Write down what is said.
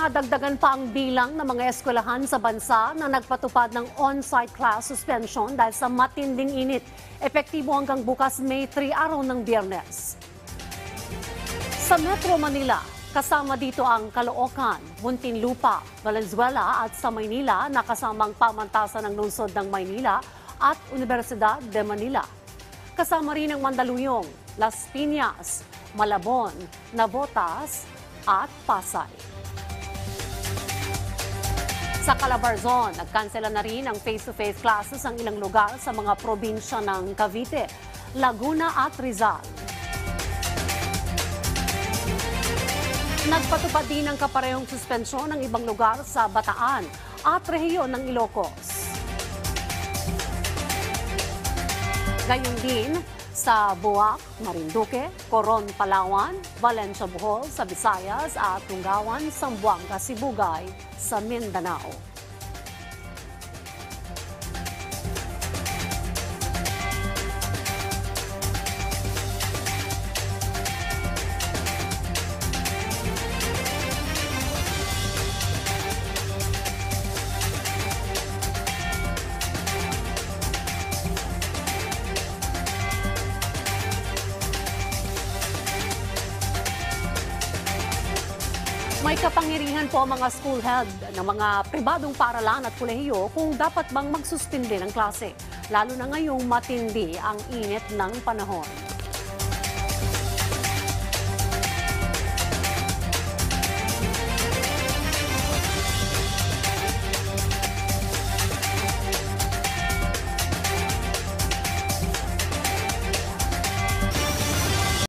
Nadagdagan pa ang bilang ng mga eskwelahan sa bansa na nagpatupad ng on-site class suspension dahil sa matinding init. Epektibo hanggang bukas May 3, araw ng Biyernes. Sa Metro Manila, kasama dito ang Caloocan, Muntinlupa, Valenzuela at sa Maynila na kasamang pamantasan ng lungsod ng Maynila at Universidad de Manila. Kasama rin ang Mandaluyong, Las Piñas, Malabon, Navotas at Pasay. Sa Calabarzon, nagkansela na rin ang face-to-face classes ang ilang lugar sa mga probinsya ng Cavite, Laguna at Rizal. Nagpatupad din ng kaparehong suspensyon ng ibang lugar sa Bataan at rehiyon ng Ilocos. Gayon din sa Buwak, Marinduque, Coron, Palawan, Valencia, Bohol sa Visayas at Tunggawan, Zamboanga, Sibugay sa Mindanao. May kapangyarihan po ang mga school head ng mga pribadong paaralan at kolehiyo kung dapat bang magsuspinde ng klase, lalo na ngayong matindi ang init ng panahon.